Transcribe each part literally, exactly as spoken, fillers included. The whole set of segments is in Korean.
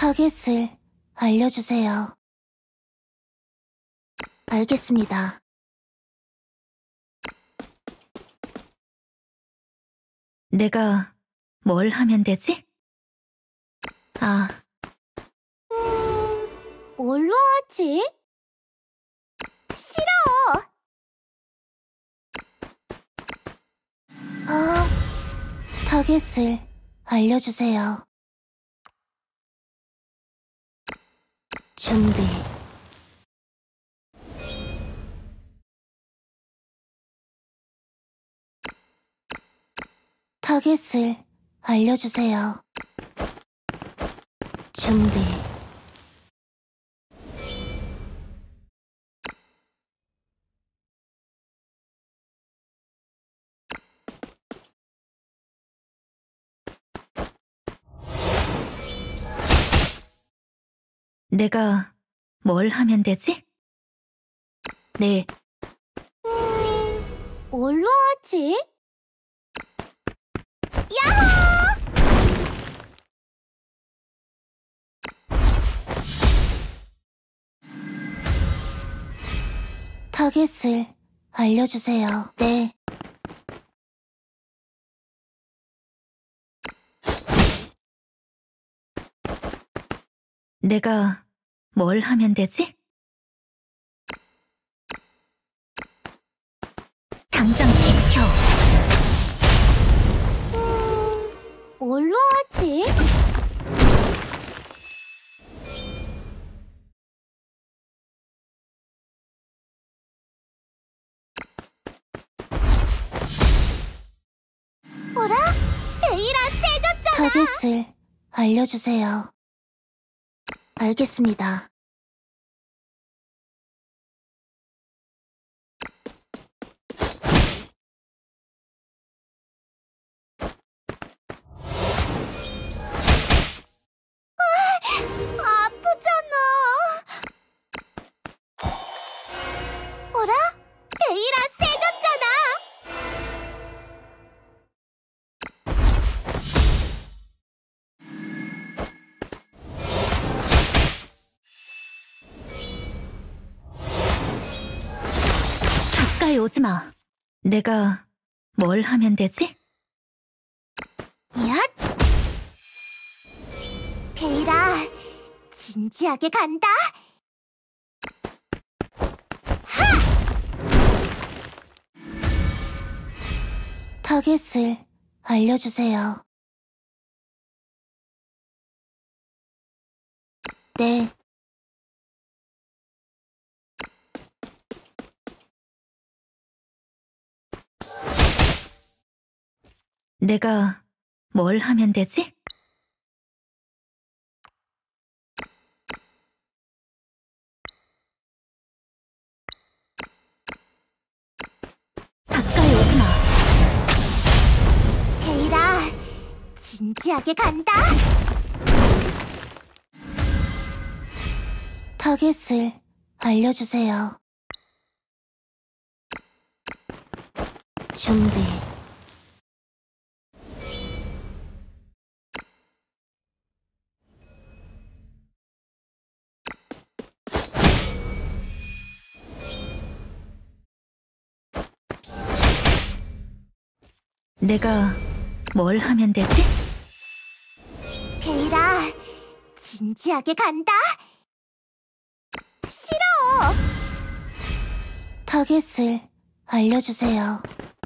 타겟을 알려주세요. 알겠습니다. 내가 뭘 하면 되지? 아, 음... 뭘로 하지? 싫어! 아... 타겟을 알려주세요. 준비. 타겟을 알려주세요. 준비. 내가 뭘 하면 되지? 네, 음... 뭘로 하지? 야호! 타겟을 알려주세요. 네. 내가 뭘 하면 되지? 당장 지켜. 음... 뭘로 하지? 뭐라? 베이라 세졌잖아! 타겟을 알려주세요. 알겠습니다. 아, 아프잖아. 뭐라? 베이라 세졌잖아. 가까이 오지 마. 내가 뭘 하면 되지? 얏! 베이라, 진지하게 간다. 하! 타겟을 알려주세요. 네. 내가 뭘 하면 되지? 가까이 오지 마. 베이라, 진지하게 간다. 타겟을 알려주세요. 준비. 내가 뭘 하면 되지? 베이라, 진지하게 간다. 싫어! 타겟을 알려주세요.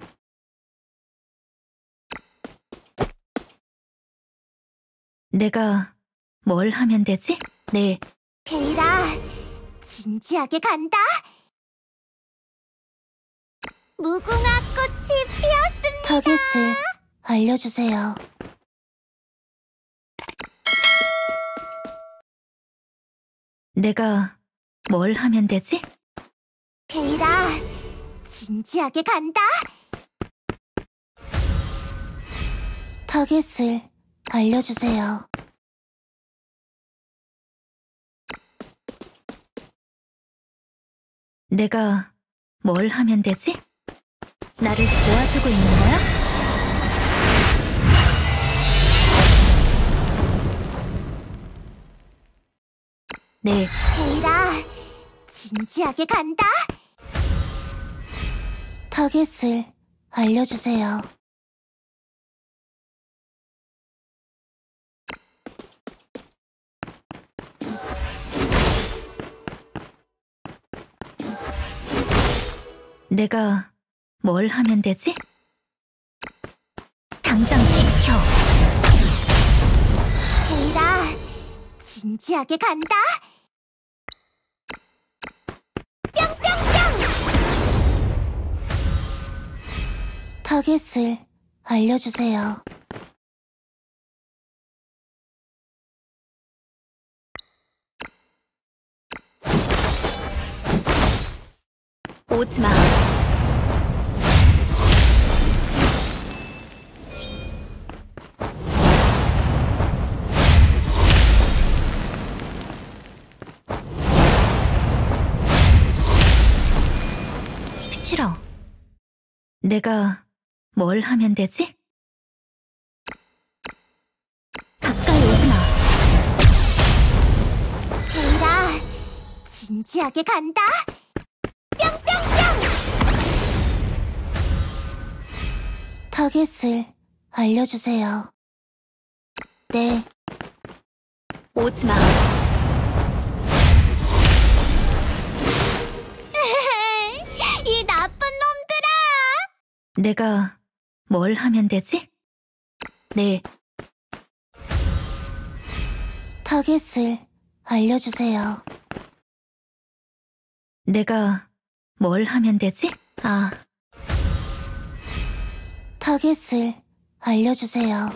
내가 뭘 하면 되지? 네, 베이라, 진지하게 간다. 무궁화 꽃이 피었습니다. 타겟을 알려주세요. 내가 뭘 하면 되지? 베이라, 진지하게 간다. 타겟을 알려주세요. 내가 뭘 하면 되지? 나를 도와주고 있는 거야? 네, 베이라, 진지하게 간다. 타겟을 알려주세요. 내가 뭘 하면 되지? 당장 지켜. 베이라, 진지하게 간다. 타겟을 알려주세요. 오지 마. 싫어. 내가 뭘 하면 되지? 가까이 오지 마. 베이라, 진지하게 간다. 타겟을 알려주세요. 네, 오지 마. 이 나쁜 놈들아! 내가 뭘 하면 되지? 네, 타겟을 알려주세요. 내가 뭘 하면 되지? 아, 타겟을 알려주세요.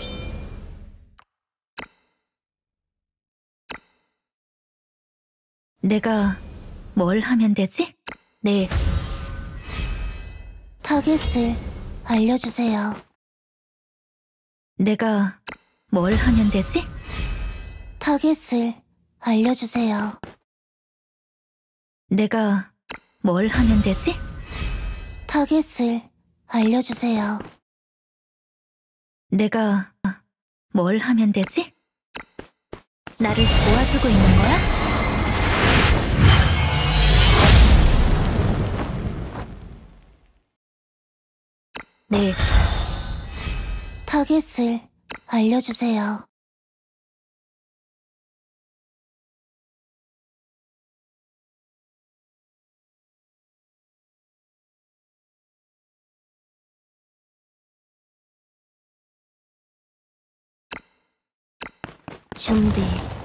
내가 뭘 하면 되지? 네, 타겟을 알려주세요. 내가 뭘 하면 되지? 타겟을 알려주세요. 내가 뭘 하면 되지? 타겟을 알려주세요. 내가 뭘 하면 되지? 나를 도와주고 있는 거야? 네, 타겟을 알려주세요. 준비